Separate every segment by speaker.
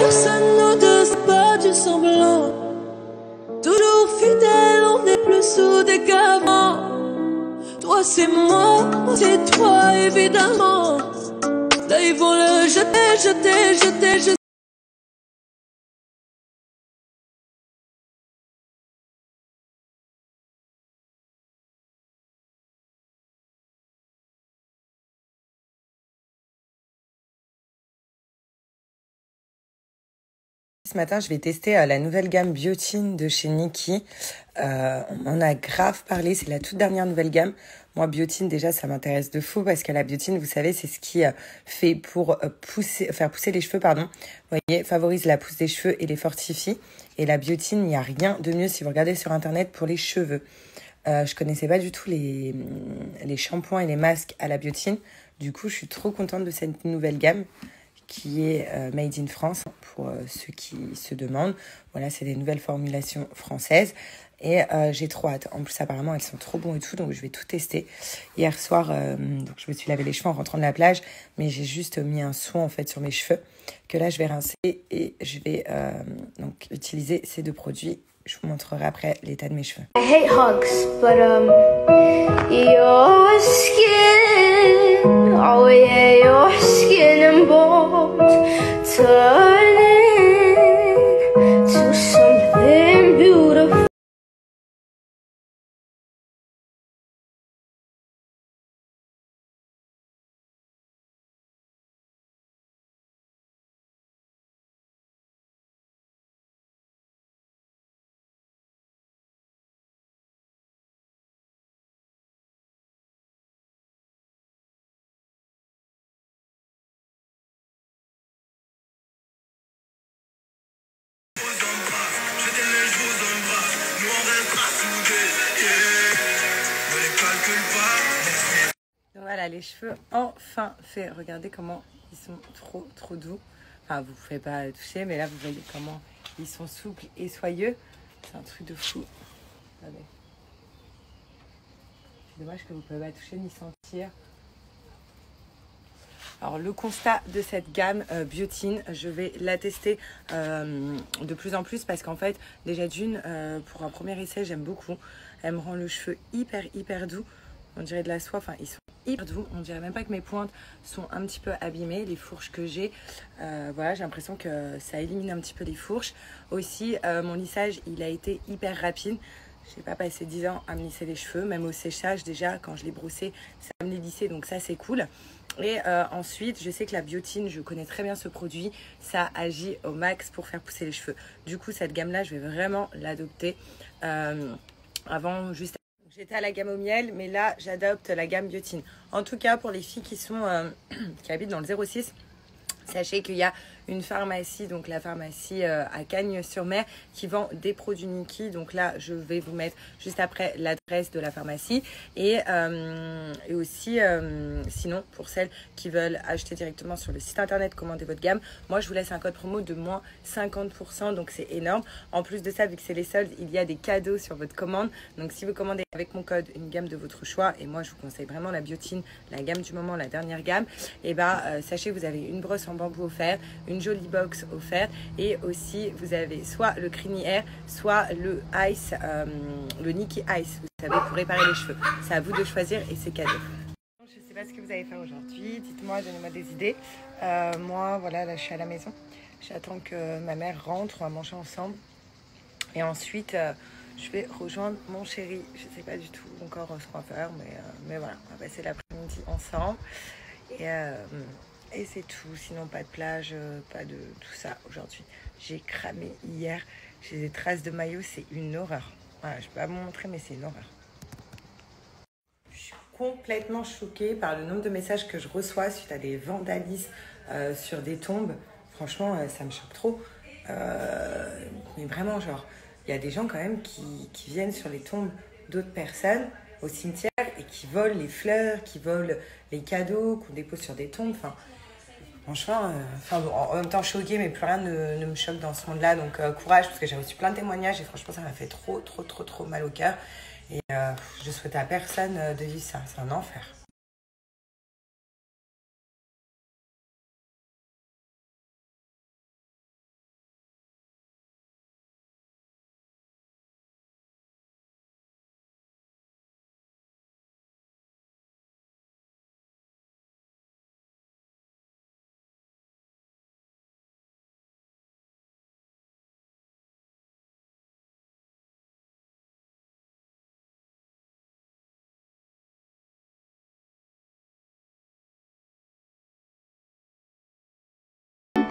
Speaker 1: Personne nous donne pas du semblant. Toujours fidèle, on est plus soudés qu'avant. Toi c'est moi, c'est toi évidemment. Là ils vont le jeter.
Speaker 2: Ce matin, je vais tester la nouvelle gamme Biotine de chez Nikki. On m'en a grave parlé, c'est la toute dernière nouvelle gamme. Moi, Biotine, déjà, ça m'intéresse de fou parce que la biotine, vous savez, c'est ce qui fait pour faire pousser les cheveux, pardon. Vous voyez, favorise la pousse des cheveux et les fortifie. Et la biotine, il n'y a rien de mieux si vous regardez sur Internet pour les cheveux. Je connaissais pas du tout les shampoings et les masques à la biotine. Du coup, je suis trop contente de cette nouvelle gamme qui est made in France pour ceux qui se demandent. Voilà, c'est des nouvelles formulations françaises et j'ai trop hâte. En plus, apparemment, elles sont trop bonnes et tout, donc je vais tout tester. Hier soir, donc je me suis lavé les cheveux en rentrant de la plage, mais j'ai juste mis un soin en fait sur mes cheveux que là, je vais rincer et je vais donc utiliser ces deux produits. Je vous montrerai après l'état de mes cheveux.
Speaker 3: I hate hugs, but your skin, oh yeah, your skin and bones turning to something beautiful.
Speaker 2: Donc voilà, les cheveux enfin faits. Regardez comment ils sont trop doux. Enfin, vous ne pouvez pas toucher, mais là, vous voyez comment ils sont souples et soyeux. C'est un truc de fou. Regardez. C'est dommage que vous ne pouvez pas toucher ni sentir. Alors, le constat de cette gamme Biotine, je vais la tester de plus en plus parce qu'en fait, déjà d'une, pour un premier essai, j'aime beaucoup. Elle me rend le cheveu hyper doux. On dirait de la soie, enfin, ils sont hyper doux. On dirait même pas que mes pointes sont un petit peu abîmées, les fourches que j'ai. Voilà, j'ai l'impression que ça élimine un petit peu les fourches. Aussi, mon lissage, il a été hyper rapide. Je n'ai pas passé 10 ans à me lisser les cheveux, même au séchage déjà, quand je les brossais, ça me les lissait, donc ça c'est cool. Et ensuite, je sais que la biotine, je connais très bien ce produit, ça agit au max pour faire pousser les cheveux. Du coup, cette gamme-là, je vais vraiment l'adopter. Avant, juste, j'étais à la gamme au miel, mais là, j'adopte la gamme biotine. En tout cas, pour les filles qui sont qui habitent dans le 06, sachez qu'il y a une pharmacie, donc la pharmacie à Cagnes-sur-Mer, qui vend des produits Nikki. Donc là, je vais vous mettre juste après l'adresse de la pharmacie. Et aussi, sinon, pour celles qui veulent acheter directement sur le site internet, commander votre gamme, moi, je vous laisse un code promo de moins 50%. Donc, c'est énorme. En plus de ça, vu que c'est les soldes, il y a des cadeaux sur votre commande. Donc, si vous commandez avec mon code une gamme de votre choix, et moi, je vous conseille vraiment la biotine, la gamme du moment, la dernière gamme, et sachez que vous avez une brosse en bambou offerte, une jolie box offerte et aussi vous avez soit le Creamy Air, soit le Ice, le Nikki Ice, vous savez, pour réparer les cheveux. C'est à vous de choisir et c'est cadeau. Je ne sais pas ce que vous allez faire aujourd'hui, dites-moi, donnez-moi des idées. Moi, voilà, là je suis à la maison. J'attends que ma mère rentre, on va manger ensemble. Et ensuite, je vais rejoindre mon chéri. Je ne sais pas du tout encore ce qu'on va faire, mais voilà, on va passer l'après-midi ensemble. Et c'est tout, sinon pas de plage, pas de tout ça aujourd'hui. J'ai cramé hier, j'ai des traces de maillot, c'est une horreur. Voilà, je ne peux pas vous montrer, mais c'est une horreur. Je suis complètement choquée par le nombre de messages que je reçois suite à des vandalismes sur des tombes. Franchement, ça me choque trop. Mais vraiment, genre, il y a des gens quand même qui viennent sur les tombes d'autres personnes au cimetière et qui volent les fleurs, qui volent les cadeaux qu'on dépose sur des tombes. Enfin, franchement, en même temps choquée, mais plus rien ne me choque dans ce monde-là. Donc courage, parce que j'ai reçu plein de témoignages et franchement, ça m'a fait trop mal au cœur. Et je souhaite à personne de vivre ça. C'est un enfer.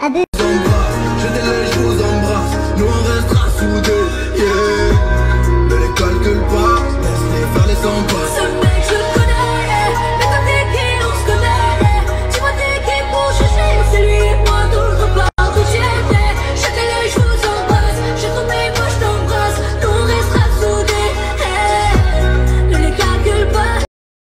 Speaker 1: Je vous embrasse, nous on restera soudés, yeah. Ne les calcule pas, laisse-les faire les 100 pas.
Speaker 3: Ce mec je le connais, mais toi t'es qui, on se connaît. Dis-moi t'es qui pour juger, c'est lui et moi tout le repas où j'y étais. Chacun les je vous embrasse, j'ai tombé, moi je t'embrasse. Nous on restera soudés, hey. Ne les calcule pas.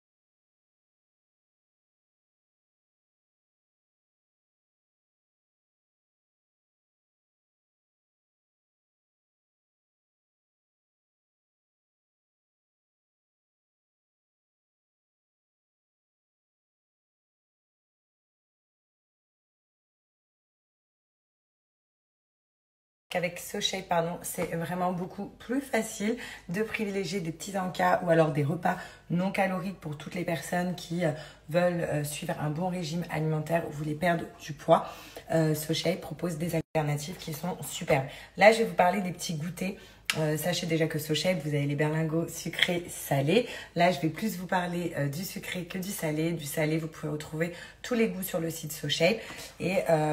Speaker 2: Qu'avec SoShape, pardon, c'est vraiment beaucoup plus facile de privilégier des petits encas ou alors des repas non caloriques pour toutes les personnes qui veulent suivre un bon régime alimentaire ou voulez perdre du poids. SoShape propose des alternatives qui sont superbes. Là, je vais vous parler des petits goûters. Sachez déjà que SoShape, vous avez les berlingots sucrés, salés. Là, je vais plus vous parler du sucré que du salé. Du salé, vous pouvez retrouver tous les goûts sur le site SoShape. Et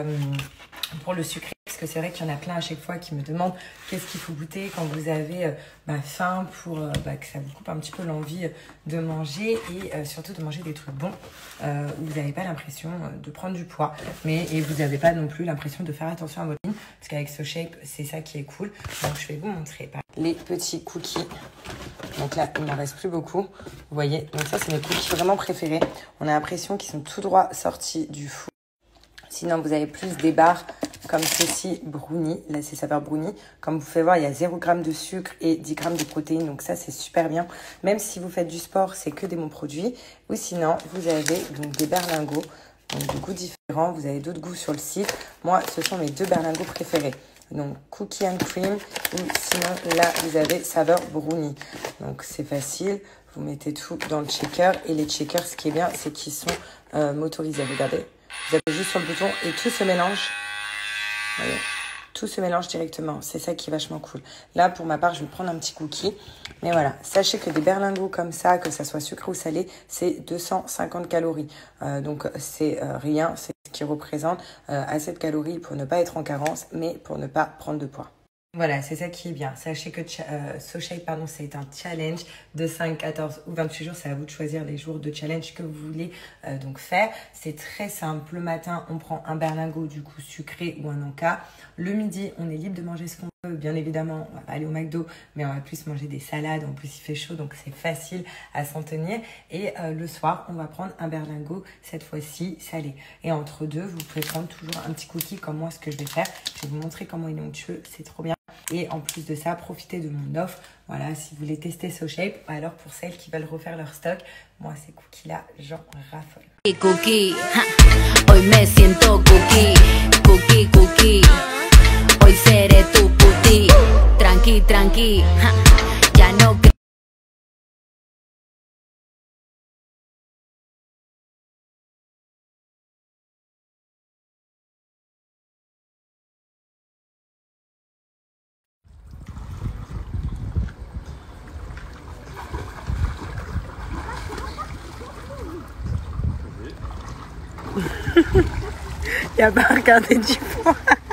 Speaker 2: pour le sucré, parce que c'est vrai qu'il y en a plein à chaque fois qui me demandent qu'est-ce qu'il faut goûter quand vous avez faim pour que ça vous coupe un petit peu l'envie de manger et surtout de manger des trucs bons où vous n'avez pas l'impression de prendre du poids et vous n'avez pas non plus l'impression de faire attention à votre ligne parce qu'avec SoShape, c'est ça qui est cool. Donc, je vais vous montrer les petits cookies. Donc là, il n'en reste plus beaucoup. Vous voyez, donc ça, c'est mes cookies vraiment préférés. On a l'impression qu'ils sont tout droit sortis du four. Sinon, vous avez plus des barres comme ceci, brownie. Là, c'est saveur brownie. Comme vous pouvez voir, il y a 0 g de sucre et 10 g de protéines. Donc ça, c'est super bien. Même si vous faites du sport, c'est que des bons produits. Ou sinon, vous avez donc des berlingots. Donc de goûts différents. Vous avez d'autres goûts sur le site. Moi, ce sont mes 2 berlingots préférés. Donc cookie and cream. Ou sinon, là, vous avez saveur brownie. Donc c'est facile. Vous mettez tout dans le shaker. Et les shakers, ce qui est bien, c'est qu'ils sont motorisés. Regardez. Vous appuyez juste sur le bouton et tout se mélange. Vous voyez, tout se mélange directement. C'est ça qui est vachement cool. Là, pour ma part, je vais prendre un petit cookie. Mais voilà, sachez que des berlingots comme ça, que ça soit sucré ou salé, c'est 250 calories. Donc, c'est rien. C'est ce qui représente assez de calories pour ne pas être en carence, mais pour ne pas prendre de poids. Voilà, c'est ça qui est bien. Sachez que SoShape, pardon, c'est un challenge de 5, 14 ou 28 jours. C'est à vous de choisir les jours de challenge que vous voulez donc faire. C'est très simple. Le matin, on prend un berlingot du coup sucré ou un encas. Le midi, on est libre de manger ce qu'on veut. Bien évidemment, on va pas aller au McDo, mais on va plus manger des salades. En plus, il fait chaud, donc c'est facile à s'en tenir. Et le soir, on va prendre un berlingot, cette fois-ci salé. Et entre deux, vous pouvez prendre toujours un petit cookie comme moi, ce que je vais faire. Je vais vous montrer comment il est onctueux. C'est trop bien. Et en plus de ça, profitez de mon offre. Voilà, si vous voulez tester SoShape, alors pour celles qui veulent refaire leur stock, moi ces cookies-là, j'en raffole.
Speaker 4: Cookie, hoy me siento cookie, cookie, cookie. Hoy seré tu puti, tranqui, tranqui. Ya no.
Speaker 2: Il n'y a pas à regarder du poids.